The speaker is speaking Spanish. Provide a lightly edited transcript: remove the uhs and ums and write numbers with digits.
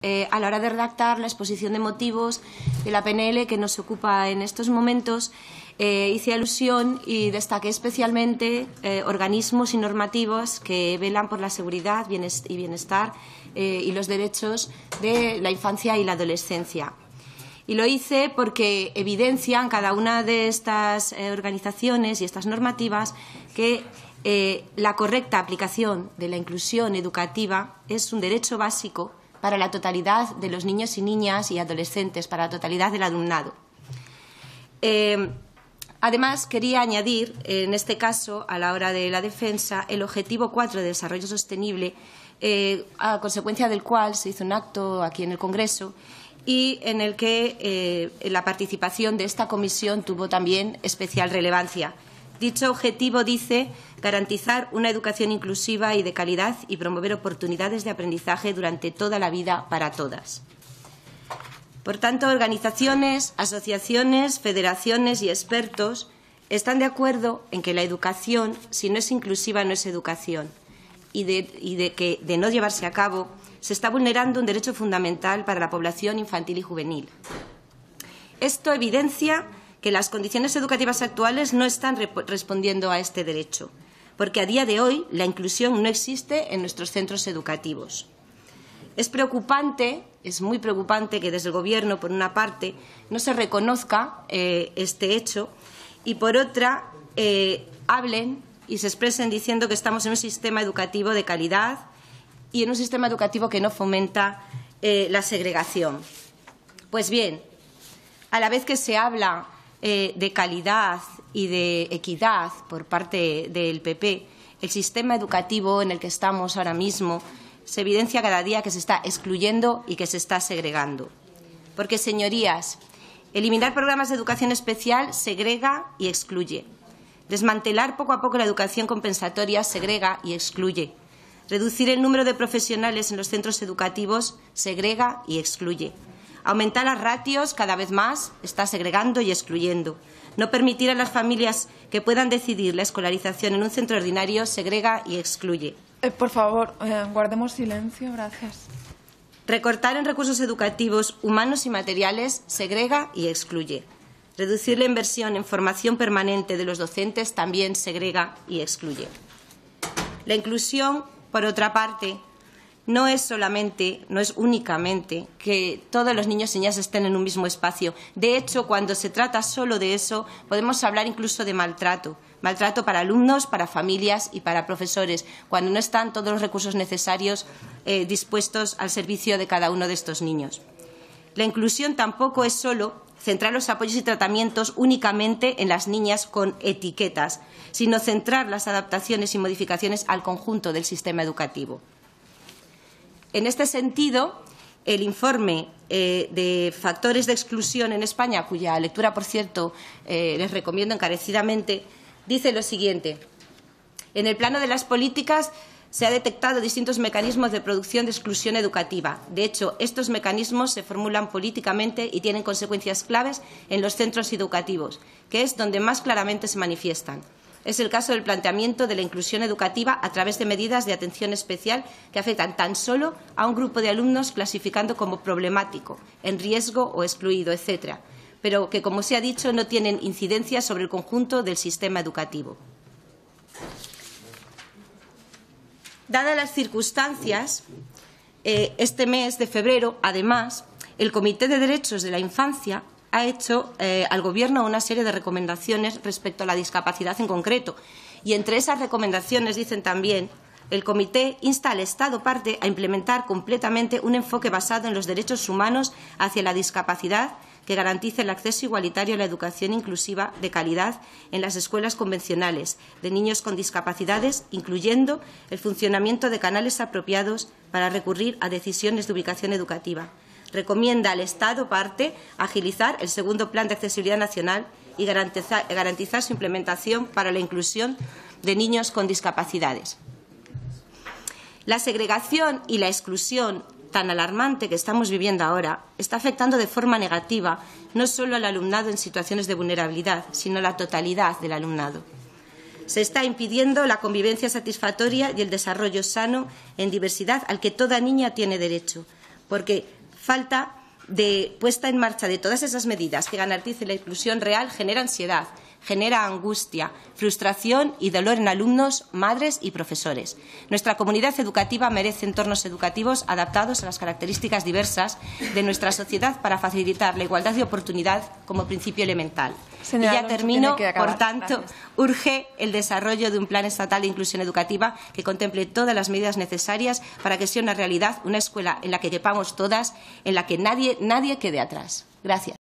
a la hora de redactar la exposición de motivos de la PNL que nos ocupa en estos momentos, hice alusión y destaqué especialmente organismos y normativos que velan por la seguridad y bienestar y los derechos de la infancia y la adolescencia. Y lo hice porque evidencian cada una de estas organizaciones y estas normativas que la correcta aplicación de la inclusión educativa es un derecho básico para la totalidad de los niños y niñas y adolescentes, para la totalidad del alumnado. Además, quería añadir, en este caso, a la hora de la defensa, el objetivo 4 de desarrollo sostenible, a consecuencia del cual se hizo un acto aquí en el Congreso y en el que la participación de esta comisión tuvo también especial relevancia. Dicho objetivo dice garantizar una educación inclusiva y de calidad y promover oportunidades de aprendizaje durante toda la vida para todas. Por tanto, organizaciones, asociaciones, federaciones y expertos están de acuerdo en que la educación, si no es inclusiva, no es educación y de que, de no llevarse a cabo, se está vulnerando un derecho fundamental para la población infantil y juvenil. Esto evidencia que las condiciones educativas actuales no están respondiendo a este derecho, porque a día de hoy la inclusión no existe en nuestros centros educativos. Es preocupante, es muy preocupante que desde el Gobierno, por una parte, no se reconozca este hecho y, por otra, hablen y se expresen diciendo que estamos en un sistema educativo de calidad y en un sistema educativo que no fomenta la segregación. Pues bien, a la vez que se habla de calidad y de equidad por parte del PP, el sistema educativo en el que estamos ahora mismo se evidencia cada día que se está excluyendo y que se está segregando. Porque, señorías, eliminar programas de educación especial segrega y excluye. Desmantelar poco a poco la educación compensatoria segrega y excluye. Reducir el número de profesionales en los centros educativos segrega y excluye. Aumentar las ratios cada vez más está segregando y excluyendo. No permitir a las familias que puedan decidir la escolarización en un centro ordinario segrega y excluye. Por favor, guardemos silencio. Gracias. Recortar en recursos educativos humanos y materiales segrega y excluye. Reducir la inversión en formación permanente de los docentes también segrega y excluye. La inclusión, por otra parte, no es únicamente que todos los niños y niñas estén en un mismo espacio. De hecho, cuando se trata solo de eso, podemos hablar incluso de maltrato. Maltrato para alumnos, para familias y para profesores, cuando no están todos los recursos necesarios dispuestos al servicio de cada uno de estos niños. La inclusión tampoco es solo centrar los apoyos y tratamientos únicamente en las niñas con etiquetas, sino centrar las adaptaciones y modificaciones al conjunto del sistema educativo. En este sentido, el informe de factores de exclusión en España, cuya lectura, por cierto, les recomiendo encarecidamente, dice lo siguiente. En el plano de las políticas se han detectado distintos mecanismos de producción de exclusión educativa. De hecho, estos mecanismos se formulan políticamente y tienen consecuencias claves en los centros educativos, que es donde más claramente se manifiestan. Es el caso del planteamiento de la inclusión educativa a través de medidas de atención especial que afectan tan solo a un grupo de alumnos clasificando como problemático, en riesgo o excluido, etc., pero que, como se ha dicho, no tienen incidencia sobre el conjunto del sistema educativo. Dadas las circunstancias, este mes de febrero, además, el Comité de Derechos de la Infancia ha hecho al Gobierno una serie de recomendaciones respecto a la discapacidad en concreto. Y entre esas recomendaciones dicen también el Comité insta al Estado parte a implementar completamente un enfoque basado en los derechos humanos hacia la discapacidad que garantice el acceso igualitario a la educación inclusiva de calidad en las escuelas convencionales de niños con discapacidades, incluyendo el funcionamiento de canales apropiados para recurrir a decisiones de ubicación educativa. Recomienda al Estado parte agilizar el segundo Plan de Accesibilidad Nacional y garantizar su implementación para la inclusión de niños con discapacidades. La segregación y la exclusión tan alarmante que estamos viviendo ahora está afectando de forma negativa no solo al alumnado en situaciones de vulnerabilidad, sino a la totalidad del alumnado. Se está impidiendo la convivencia satisfactoria y el desarrollo sano en diversidad al que toda niña tiene derecho. porque falta de puesta en marcha de todas esas medidas que garanticen la inclusión real genera ansiedad, genera angustia, frustración y dolor en alumnos, madres y profesores. Nuestra comunidad educativa merece entornos educativos adaptados a las características diversas de nuestra sociedad para facilitar la igualdad de oportunidad como principio elemental. Señora y ya Alonso, termino, tiene que acabar. por tanto, Gracias. urge el desarrollo de un plan estatal de inclusión educativa que contemple todas las medidas necesarias para que sea una realidad una escuela en la que quepamos todas, en la que nadie quede atrás. Gracias.